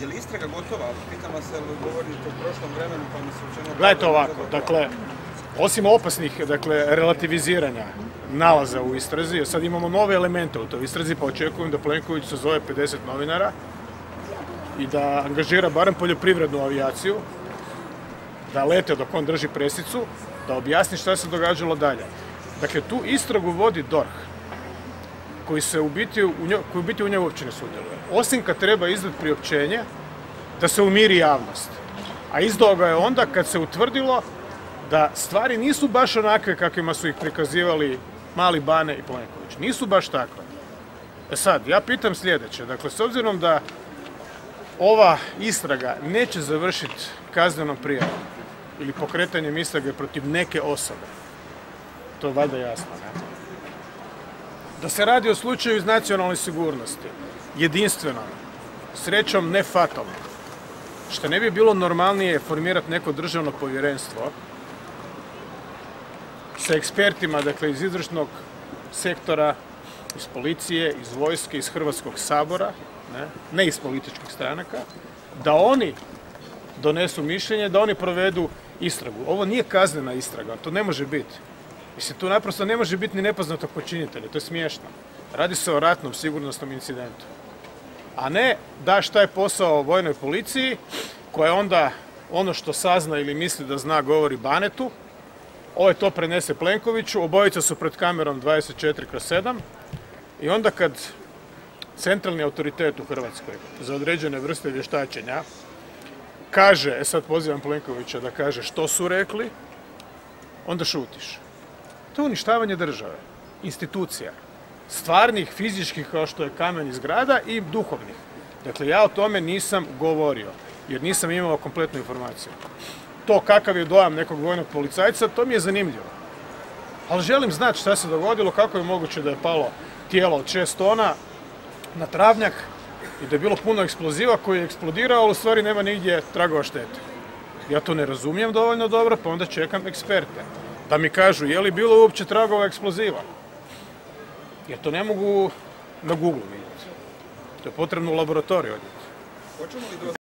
Je li istraga gotova? Pitam vas, govorite o prošlom vremenu pa mi se učinilo... Gledajte ovako, dakle, osim opasnih, dakle, relativiziranja nalaza u istrazi, sad imamo nove elemente u toj istrazi, pa očekujem da Plenković se zove 50 novinara i da angažira barem poljoprivrednu avijaciju, da lete dok on drži presicu, da objasni šta se događalo dalje. Dakle, tu istragu vodi DORH, koji u biti u njoj uopće ne sudjeluje. Osim kad treba izdati priopćenje da se umiri javnost. A izdao ga je onda kad se utvrdilo da stvari nisu baš onakve kakvima su ih prikazivali Mali Bane i Plenković. Nisu baš takve. E sad, ja pitam sljedeće. Dakle, s obzirom da ova istraga neće završiti kaznenom prijavom ili pokretanjem istrage protiv neke osobe, to je valjda jasno, ne? Da se radi o slučaju iz nacionalne sigurnosti, jedinstvenom, srećom ne fatalnom, što ne bi bilo normalnije formirati neko državno povjerenstvo sa ekspertima, dakle, iz izvršnog sektora, iz policije, iz vojske, iz Hrvatskog sabora, ne iz političkih stranaka, da oni donesu mišljenje, da oni provedu istragu. Ovo nije kaznena istraga, to ne može biti. Mislim, tu naprosto ne može biti ni nepoznatog počinitelja, to je smiješno. Radi se o ratnom sigurnosnom incidentu. A ne daš taj posao vojnoj policiji, koja onda ono što sazna ili misli da zna govori Banetu, ovaj to prenese Plenkoviću, obojica su pred kamerom 24/7 i onda kad centralni autoritet u Hrvatskoj za određene vrste vještačenja kaže, sad pozivam Plenkovića da kaže što su rekli, onda šutiš. To je uništavanje države, institucija, stvarnih, fizičkih kao što je kamen iz grada i duhovnih. Dakle, ja o tome nisam govorio, jer nisam imao kompletnu informaciju. To kakav je dojam nekog vojnog policajca, to mi je zanimljivo. Ali želim znati šta se dogodilo, kako je moguće da je palo tijelo od 6 tona na travnjak i da je bilo puno eksploziva koji je eksplodirao, ali u stvari nema nigdje tragova štete. Ja to ne razumijem dovoljno dobro, pa onda čekam eksperte da mi kažu je li bilo uopće tragova eksploziva. Jer to ne mogu na Google vidjeti. To je potrebno u laboratoriju odjeti.